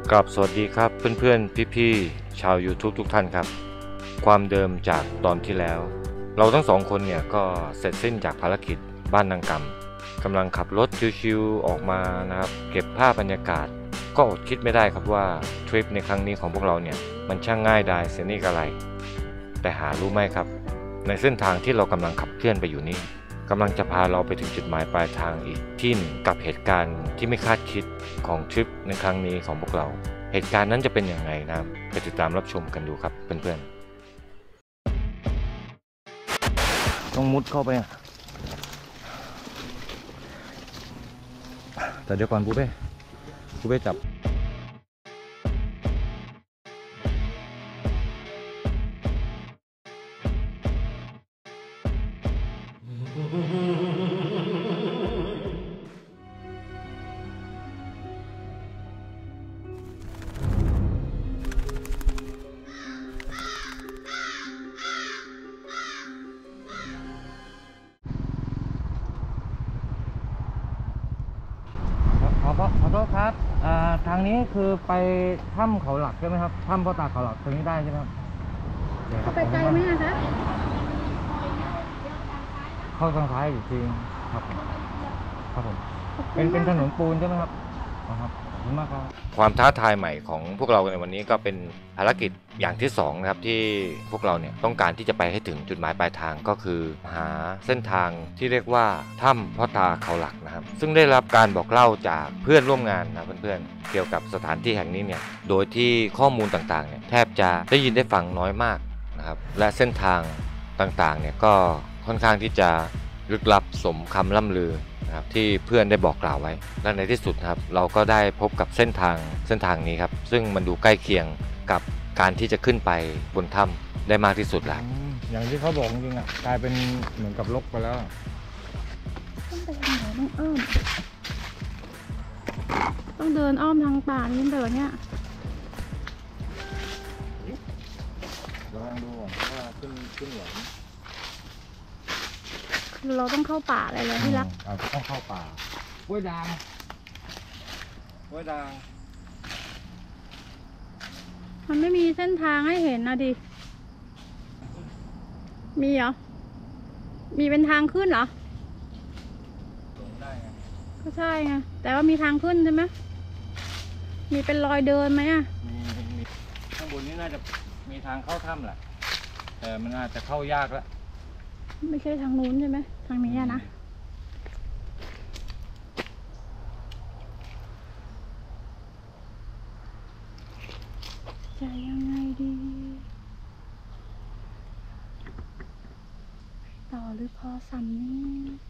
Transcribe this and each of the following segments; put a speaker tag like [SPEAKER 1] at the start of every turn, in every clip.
[SPEAKER 1] กราบสวัสดีครับเพื่อนๆพี่ๆชาว YouTube ทุกท่านครับความเดิมจากตอนที่แล้วเราทั้งสองคนเนี่ยก็เสร็จสิ้นจากภารกิจบ้านนางกำกำลังขับรถชิวๆออกมานะครับเก็บภาพบรรยากาศก็อดคิดไม่ได้ครับว่าทริปในครั้งนี้ของพวกเราเนี่ยมันช่างง่ายดายเสียนี่กะไรแต่หารู้ไหมครับในเส้นทางที่เรากำลังขับเคลื่อนไปอยู่นี้กำลังจะพาเราไปถึงจุดหมายปลายทางอีกที่หนึ่งกับเหตุการณ์ที่ไม่คาดคิดของทริปในครั้งนี้ของพวกเราเหตุการณ์นั้นจะเป็นยังไงนะครับไปติดตามรับชมกันดูครับเพื่อนๆต้องมุดเข้าไปแต่เดี๋ยวก่อนปูเป้จับขอโทษครับทางนี้คือไปถ้ำเขาหลักใช่ไหมครับถ้ำพ่อตาเขาหลักตรงนี้ได้ใช่ไหมครับ
[SPEAKER 2] เข้าไปไกลไหมคะ
[SPEAKER 1] เข้าทางซ้ายอยู่จริงครับผมเป็นถนนปูนใช่ไหมครับครับขอบคุณมากครับความท้าทายใหม่ของพวกเราในวันนี้ก็เป็นภารกิจอย่างที่2นะครับที่พวกเราเนี่ยต้องการที่จะไปให้ถึงจุดหมายปลายทางก็คือหาเส้นทางที่เรียกว่าถ้ำพ่อตาเขาหลักนะครับซึ่งได้รับการบอกเล่าจากเพื่อนร่วมงานนะเพื่อนๆเกี่ยวกับสถานที่แห่งนี้เนี่ยโดยที่ข้อมูลต่างๆเนี่ยแทบจะได้ยินได้ฟังน้อยมากนะครับและเส้นทางต่างๆเนี่ยก็ค่อนข้างที่จะลึกลับสมคำล่ำลือนะครับที่เพื่อนได้บอกกล่าวไว้และในที่สุดครับเราก็ได้พบกับเส้นทางนี้ครับซึ่งมันดูใกล้เคียงกับการที่จะขึ้นไปบนถ้ำได้มากที่สุดแล้วอย่างที่เขาบอกจริงๆอ่ะกลายเป็นเหมือนกับลกไปแล้ว
[SPEAKER 2] ต้องไปทางไหนต้องอ้อมต้องเดินอ้อมทางป่านี้แบบเนี้ย
[SPEAKER 1] ลองดูว่าขึ้นไหว
[SPEAKER 2] คือเราต้องเข้าป่าอะไรเลยที่รัก
[SPEAKER 1] ต้องเข้าป่าห้วยด่าง
[SPEAKER 2] มันไม่มีเส้นทางให้เห็นนะดิมีเหรอมีเป็นทางขึ้นเหรอ
[SPEAKER 1] ได้ไง
[SPEAKER 2] ก็ใช่ไงแต่ว่ามีทางขึ้นใช่ไหมมีเป็นรอยเดินไหมอ่ะ
[SPEAKER 1] มีข้างบนนี้น่าจะมีทางเข้าถ้ำแหละแต่มันอาจจะเข้ายากแล้ว
[SPEAKER 2] ไม่ใช่ทางนู้นใช่ไหมทางนี้นะจะยังไงดีต่อหรือพอสำนี้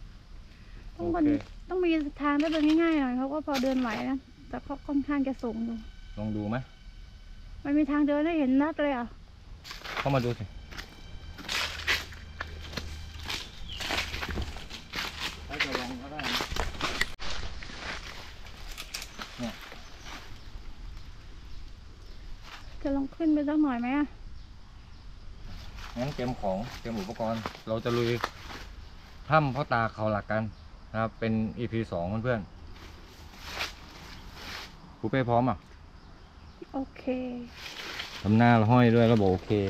[SPEAKER 2] ต้องมีทางได้เดินง่ายๆหน่อยเขาก็พอเดินไหวนะแต่เขาค่อนข้างจะสูงอยู่
[SPEAKER 1] ลองดูไหม
[SPEAKER 2] มันมีทางเดินได้เห็นนัดเลยอ่ะ
[SPEAKER 1] เข้ามาดูสิจะลองก็ได้เนี่ย
[SPEAKER 2] จะลองขึ้นไปสักหน่อยไหมอ่ะ
[SPEAKER 1] งั้นเตรียมอุปกรณ์เราจะลุยถ้ำพ่อตาเขาหลักกันนะครับเป็น EP 2เพื่อนๆปูเป้พร้อมอ่ะ
[SPEAKER 2] โอเค
[SPEAKER 1] ทำหน้าห้อยด้วยแล้วบอกโอเค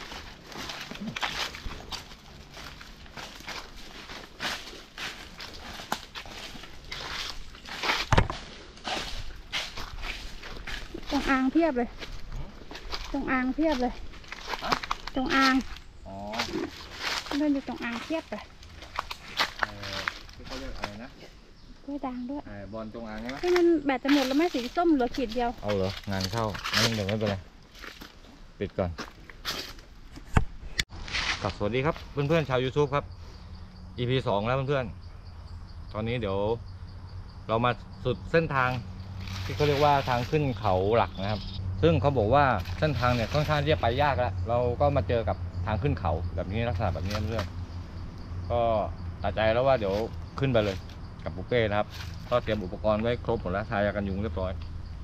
[SPEAKER 2] จงอางเพียบเลยจงอางเพียบเลยจงอางเล่นอยู่จงอางเพียบเลย
[SPEAKER 1] ที่เขาเรียกอะไรนะ
[SPEAKER 2] ด้วยดังด้วย
[SPEAKER 1] บอลจงอางใช่ไหม
[SPEAKER 2] ที่มันแบตจะหมดแล้วไม่สีส้มเหลือขีดเดียว
[SPEAKER 1] เอาเหรองานเข้างั้นเดี๋ยวไม่เป็นไรปิดก่อนกับสวัสดีครับเพื่อนๆชาว YouTube ครับ EP 2แล้วเพื่อนๆตอนนี้เดี๋ยวเรามาสุดเส้นทางที่เขาเรียกว่าทางขึ้นเขาหลักนะครับซึ่งเขาบอกว่าเส้นทางเนี่ยค่อนข้างที่จะไปยากแล้วเราก็มาเจอกับทางขึ้นเขาแบบนี้ลักษณะแบบนี้เพื่อนก็ตัดใจแล้วว่าเดี๋ยวขึ้นไปเลยกับปูเป้นะครับก็เตรียมอุปกรณ์ไว้ครบหมดแล้วทายากันยุงเรียบร้อย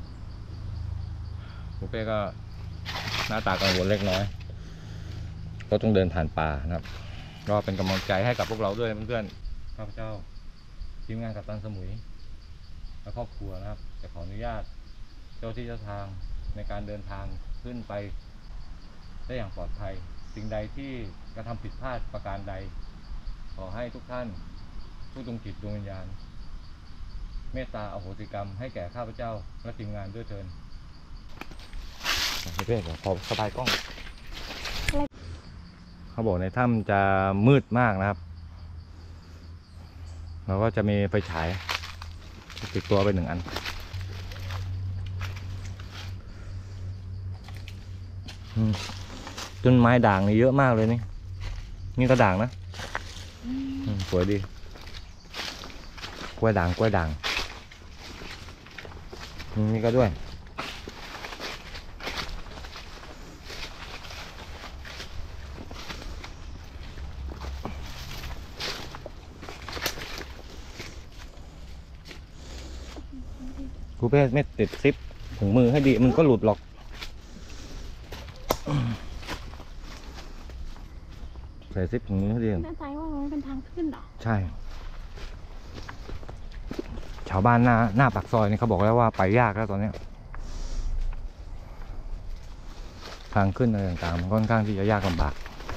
[SPEAKER 1] ปูเป้ก็หน้าตากังวลเล็กน้อยก็ต้องเดินผ่านป่านะครับก็เป็นกำลังใจให้กับพวกเราด้วยเพื่อนๆข้าพเจ้าทีมงานกัปตันสมุยและครอบครัวนะครับจะขออนุญาตเจ้าที่เจ้าทางในการเดินทางขึ้นไปได้อย่างปลอดภัยสิ่งใดที่กระทำผิดพลาดประการใดขอให้ทุกท่านผู้ดวงจิตดวงวิญญาณเมตตาอโหสิกรรมให้แก่ข้าพเจ้าและทีมงานด้วยเถิดให้เพื่อนขอสบายกล้องเขาบอกในถ้ำจะมืดมากนะครับเราก็จะมีไฟฉายติดตัวไป1 อันต้นไม้ด่างนี่เยอะมากเลยนี่ก็ด่างนะสวยดีกล้วยด่างนี่ก็ด้วยกูเป้ไม่ติดซิปถุงมือให้ดีมันก็หลุดหรอกใส่ซิปถุงมือให้ดี
[SPEAKER 2] แน่ใจว่ามันเป็นทางขึ้นเหรอ
[SPEAKER 1] ใช่ชาวบ้านหน้าปากซอยนี่เขาบอกแล้วว่าไปยากแล้วตอนนี้ทางขึ้นอะไรต่างๆมันค่อนข้างที่จะยากลำบาก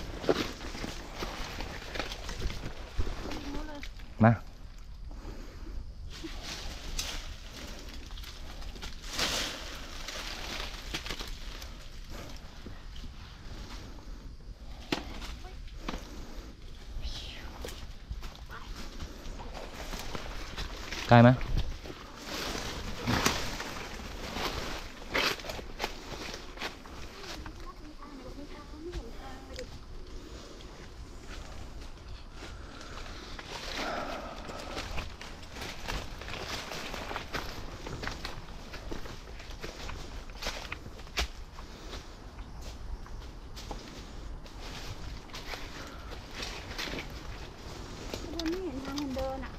[SPEAKER 1] มาใกล้ไหม
[SPEAKER 2] ไม่เห็นทางคนเดินอ่ะ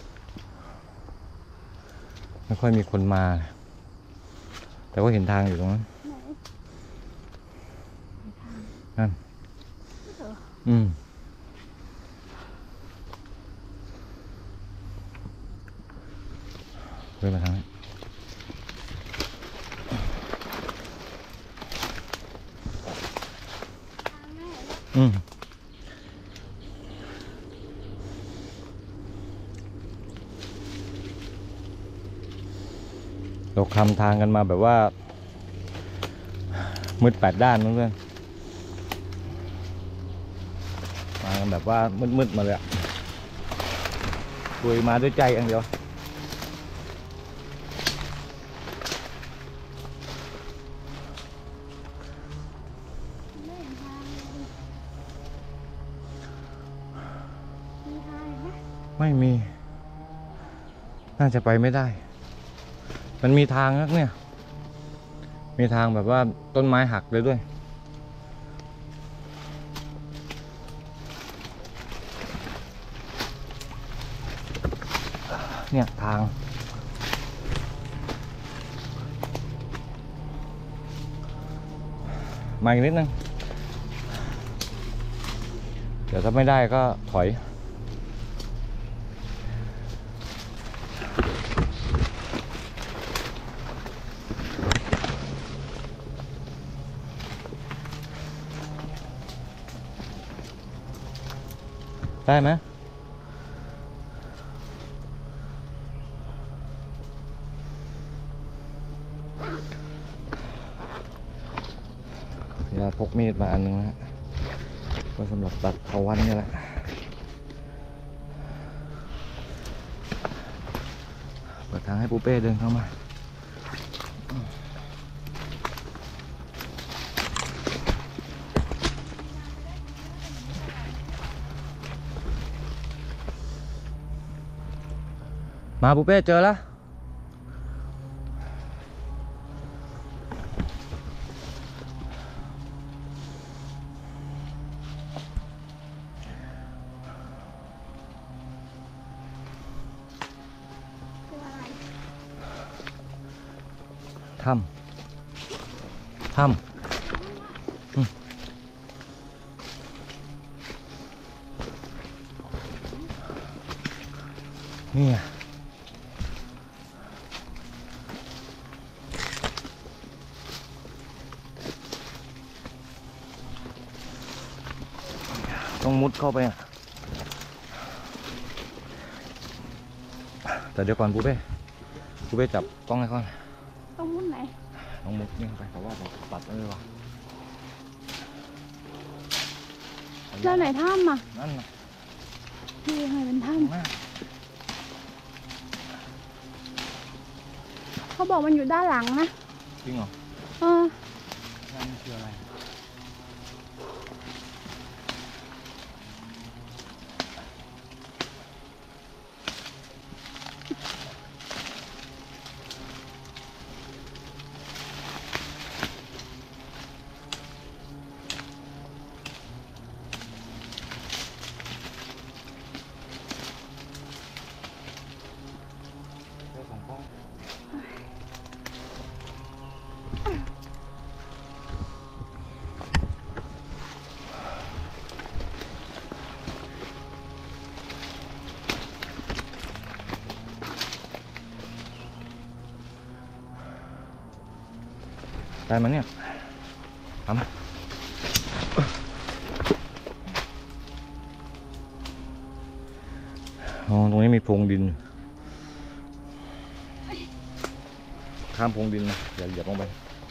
[SPEAKER 1] ไม่ค่อยมีคนมาแต่ว่าเห็นทางอยู่ตรงนั้นนั่นเดินมาทางนี้เราคำทางกันมาแบบว่ามืด8 ด้านเพื่อนมากันแบบว่ามืดมาเลยคุยมาด้วยใจอย่างเดียวไม่มีน่าจะไปไม่ได้มันมีทางนะเนี่ยมีทางแบบว่าต้นไม้หักเลยด้วยเนี่ยทางมาอีกนิดนึงเดี๋ยวถ้าไม่ได้ก็ถอยได้ไหมเดี๋ยวพกมีดมาอันนึงนะก็สำหรับตัดเถาวัลย์นี่แหละเปิดทางให้ปูเป้เดินเข้ามาปูเป้เจอแล้วถ้ำนี่ต้องมุดเข้าไปอ่ะแต่เดี๋ยวก่อนปูเป้จับกล้องให้ก่อน
[SPEAKER 2] ต้องมุดไหน
[SPEAKER 1] ต้องมุดนี่เข้าไปแต่ว่าผมตัดได้เลยว่ะ
[SPEAKER 2] แล้วไหนถ้ำอ่ะ
[SPEAKER 1] นั่นน่ะ
[SPEAKER 2] นี่ยังไงเป็นถ้
[SPEAKER 1] ข้างหน้า
[SPEAKER 2] ำเขาบอกมันอยู่ด้านหลังนะ
[SPEAKER 1] จริงเหรอ
[SPEAKER 2] เออ
[SPEAKER 1] นั่นคืออะไรของพ่อได้ไหมเนี่ยทำอ๋อตรงนี้มีโพรงดิน ข้ามโพรงดินนะอย่าเหยียบลงไป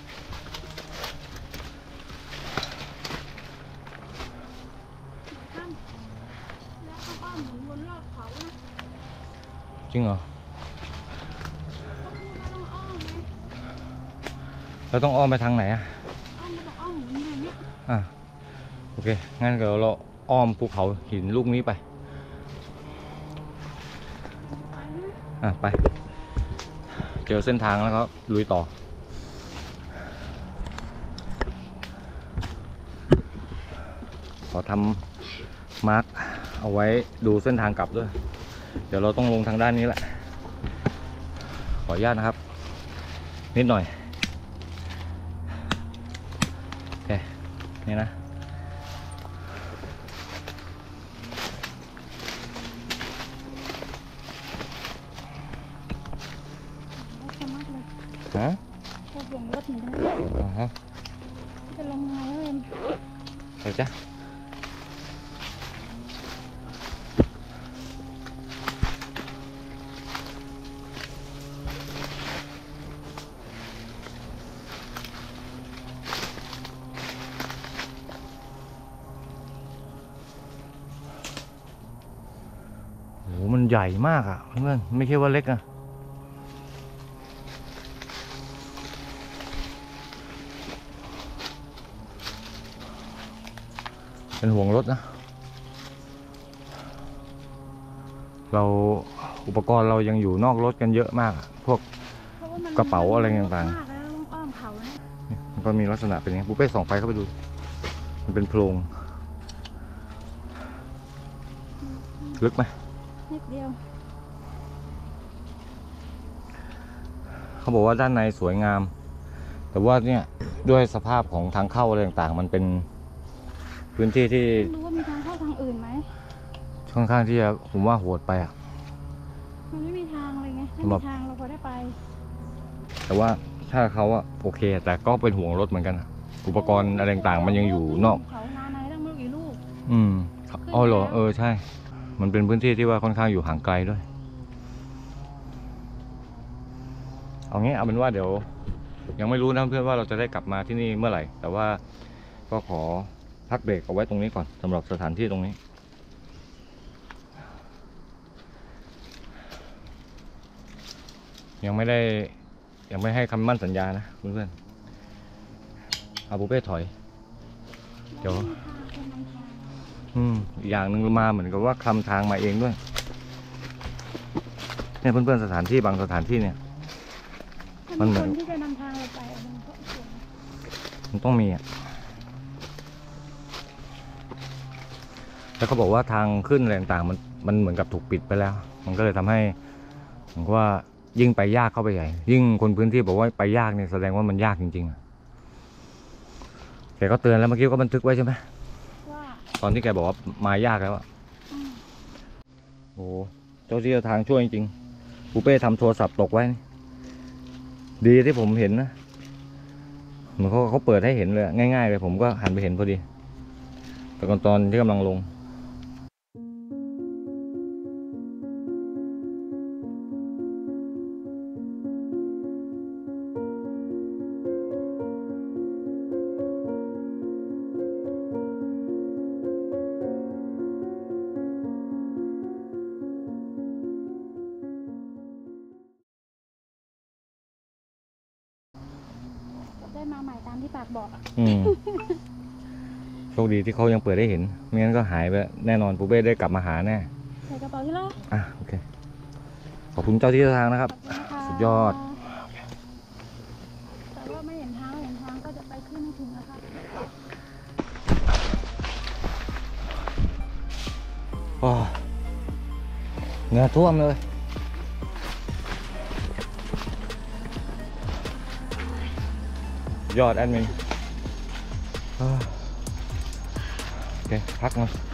[SPEAKER 2] ถ้ำแล้วเขาก็หมุนวนรอบเขานะ
[SPEAKER 1] จริงเหรอ
[SPEAKER 2] เขาพูดว่าต้องอ้อมไหม
[SPEAKER 1] เราต้องอ้อมไปทางไหนอ่ะ
[SPEAKER 2] อ้อมก็บอกอ้อมหมุนอย่างเนี้ย
[SPEAKER 1] อ่ะโอเคงั้นเดี๋ยวเราอ้อมภูเขาหินลูกนี้ไป
[SPEAKER 2] ไปนะ
[SPEAKER 1] ไปเจอเส้นทางแล้วก็ลุยต่อขอทำมาร์กเอาไว้ดูเส้นทางกลับด้วยเดี๋ยวเราต้องลงทางด้านนี้แหละขออนุญาตนะครับนิดหน่อยโอเคนี่นะ
[SPEAKER 2] รถจะมากเลย
[SPEAKER 1] ฮะ
[SPEAKER 2] พวกห่วงรถเหมือนกัน
[SPEAKER 1] ฮะ
[SPEAKER 2] จะลงไงเว้ย
[SPEAKER 1] ไปจ้ะโหมันใหญ่มากอ่ะเพื่อนไม่ใช่ว่าเล็กอ่ะเป็นห่วงรถนะเราอุปกรณ์เรายังอยู่นอกรถกันเยอะมากอะพวก
[SPEAKER 2] เพราะว่ามัน
[SPEAKER 1] กระเป๋าอะไรต่างๆ
[SPEAKER 2] มากแล้วต้องอ้อมเขานะ
[SPEAKER 1] มันก็มีลักษณะเป็นอย่างนี้ปุ๊เป้ส่องไฟเข้าไปดูมันเป็นโพรงลึกไหม
[SPEAKER 2] นิดเดียว
[SPEAKER 1] เขาบอกว่าด้านในสวยงาม แต่ว่าเนี่ยด้วยสภาพของทางเข้าอะไรต่างๆ มันเป็นพื้นที่ที่
[SPEAKER 2] ไม่รู้ว่ามีทางเข้าทางอื่นไหม
[SPEAKER 1] ค่อนข้างที่จะผมว่าโหดไปอ่ะ
[SPEAKER 2] มันไม่มีทางเลยไงถ้า
[SPEAKER 1] แบ
[SPEAKER 2] มี
[SPEAKER 1] บ
[SPEAKER 2] ทางเราพอได้ไป
[SPEAKER 1] แต่ว่าถ้าเขาอะโอเค แต่ก็เป็นห่วงรถเหมือนกันอะอุปกรณ์อะไรต่างๆมันยังอยู่นอก
[SPEAKER 2] เขานาในตั้งไม่รู้กี่ลูก
[SPEAKER 1] อืมอ๋อเหรอใช่ มันเป็นพื้นที่ที่ว่าค่อนข้างอยู่ห่างไกลด้วยเอางี้เอาเป็นว่าเดี๋ยว ยังไม่รู้นะเพื่อนว่าเราจะได้กลับมาที่นี่เมื่อไหร่ แต่ว่าก็ขอพักเบรกเอาไว้ตรงนี้ก่อนสำหรับสถานที่ตรงนี้ยังไม่ให้คำมั่นสัญญานะเพื่อนๆเอาปูเป้ถอย เดี๋ยว อีกอย่างหนึ่งมาเหมือนกับว่าคลำทางมาเองด้วยเนี่ยเพื่อนๆสถานที่บางสถานที่เนี่ย มั
[SPEAKER 2] มัน น
[SPEAKER 1] เหมื
[SPEAKER 2] ค
[SPEAKER 1] อน
[SPEAKER 2] นที่จะนำทางเราไปอะมันก็สวย
[SPEAKER 1] มันต้องมีอ่ะแล้วเขาบอกว่าทางขึ้นอะไรต่างๆมันเหมือนกับถูกปิดไปแล้ว มันก็เลยทำให้เหมือนกับว่ายิ่งไปยากเข้าไปใหญ่ ยิ่งคนพื้นที่บอกว่าไปยากเนี่ยแสดงว่ามันยากจริงๆอะแกก็เตือนแล้วเมื่อกี้ก็บันทึกไว้ใช่ไหม
[SPEAKER 2] ว่า
[SPEAKER 1] ตอนที่แกบอกว่ามายากแล้วอะ
[SPEAKER 2] อืม
[SPEAKER 1] โอ้เจ้าที่เจ้าทางช่วยจริงๆปูเป้ทำโทรศัพท์ตกไว้ ดีที่ผมเห็นนะเหมือนเขาเปิดให้เห็นเลยง่ายๆเลยผมก็หันไปเห็นพอดี แต่ตอนที่กำลังลง
[SPEAKER 2] ได้มาใหม่ตามที่ปากบอกอะ
[SPEAKER 1] โชคดีที่เขายังเปิดได้เห็นไม่งั้นก็หายไปแน่นอนปูเป้ได้กลับมาหาแน่
[SPEAKER 2] ใส่กระเป๋าที่ละ
[SPEAKER 1] โอเคขอบคุณเจ้าที่เจ้าทางนะครับ
[SPEAKER 2] ขอบคุณนะคะ
[SPEAKER 1] สุดยอด
[SPEAKER 2] แต่ว่าไม่เห็นทางก็จะไปขึ้นไม่ถึงแล้วค่ะ
[SPEAKER 1] โอ้เหงื่อท่วมเลยยอดแอดมินโอเคพักมา